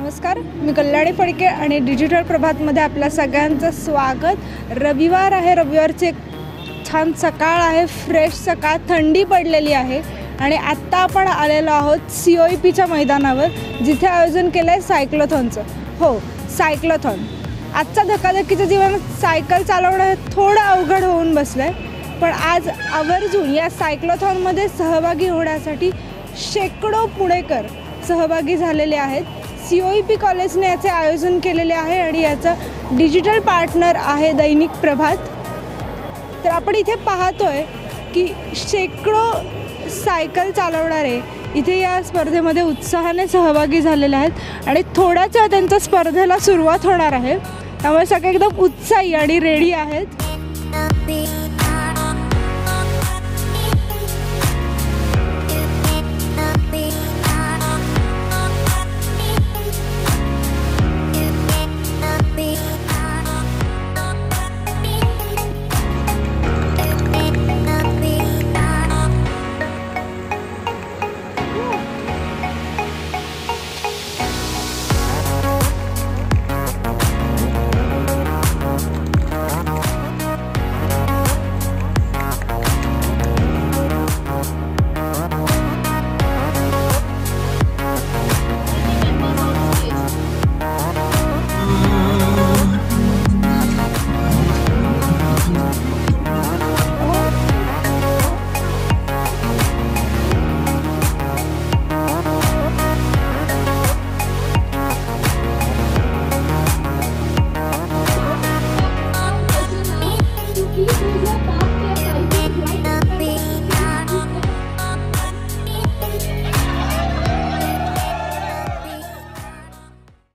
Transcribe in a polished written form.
नमस्कार, मी कल्याणी फडके आणि डिजिटल प्रभातमध्ये आपल्या सगळ्यांचं स्वागत। रविवार आहे, रविवारची एक छान सकाळ आहे, फ्रेश सकाळ, थंडी पडलेली आहे आणि आत्ता आपण आलेलो आहोत COEPच्या मैदानावर, जिथे आयोजन केलं आहे सायक्लोथॉनचं। हो, सायक्लोथॉन। आजच्या धकाधकीच्या जीवनात सायकल चालवणं थोडं अवघड होऊन बसलं आहे, पण आज आवर्जून या सायक्लोथॉनमध्ये सहभागी होण्यासाठी शेकडो पुणेकर सहभागी झालेले आहेत। COEP कॉलेजने याचे आयोजन केलेले आहे आणि याचा डिजिटल पार्टनर आहे दैनिक प्रभात। तर आपण इथे पाहतोय की शेकडो सायकल चालवणारे इथे या स्पर्धेमध्ये उत्साहाने सहभागी झालेले आहेत आणि थोड्याच वेळात त्यांच्या स्पर्धेला सुरुवात होणार आहे, त्यामुळे सगळे एकदम उत्साही आणि रेडी आहेत।